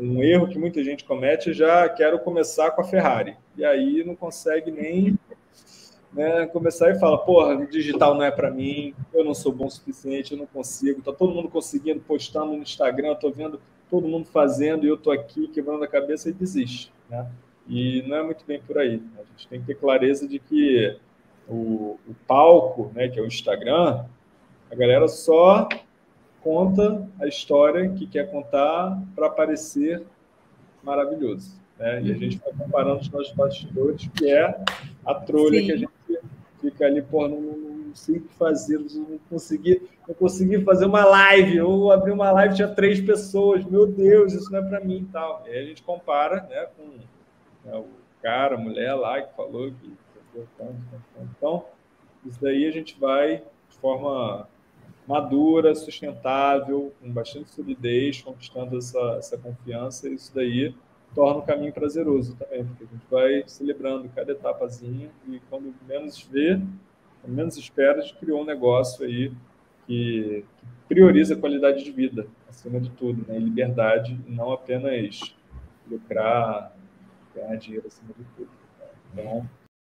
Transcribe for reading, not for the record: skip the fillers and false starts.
um erro que muita gente comete é já quero começar com a Ferrari. E aí não consegue nem, né, começar e fala, porra, o digital não é para mim, eu não sou bom o suficiente, eu não consigo. Está todo mundo conseguindo, postando no Instagram, estou vendo todo mundo fazendo e eu estou aqui quebrando a cabeça e desiste, né? E não é muito bem por aí. A gente tem que ter clareza de que o palco, né, que é o Instagram, a galera só conta a história que quer contar para parecer maravilhoso, né? E a gente vai comparando os nossos bastidores, que é a trolha que a Sim. gente fica ali, pô, não sei o que fazer, não consegui fazer uma live, eu abri uma live, tinha 3 pessoas, meu Deus, isso não é para mim e tal. E aí a gente compara, né, com, né, o cara, a mulher lá que falou que deu tanto, tanto, tanto. Então, isso daí a gente vai de forma madura, sustentável, com bastante solidez, conquistando essa confiança, e isso daí torna o caminho prazeroso também, porque a gente vai celebrando cada etapazinha e quando menos vê, quando menos espera, a gente criou um negócio aí que prioriza a qualidade de vida, acima de tudo, né? E liberdade, e não apenas lucrar, ganhar dinheiro acima de tudo. Então,